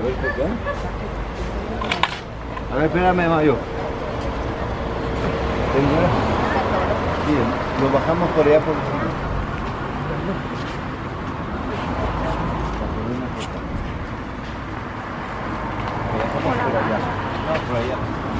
ver, ¿por qué? A ver, espérame, Mayo. Señora. Bien, lo bajamos por allá por el... Lo bajamos por allá. No, por allá.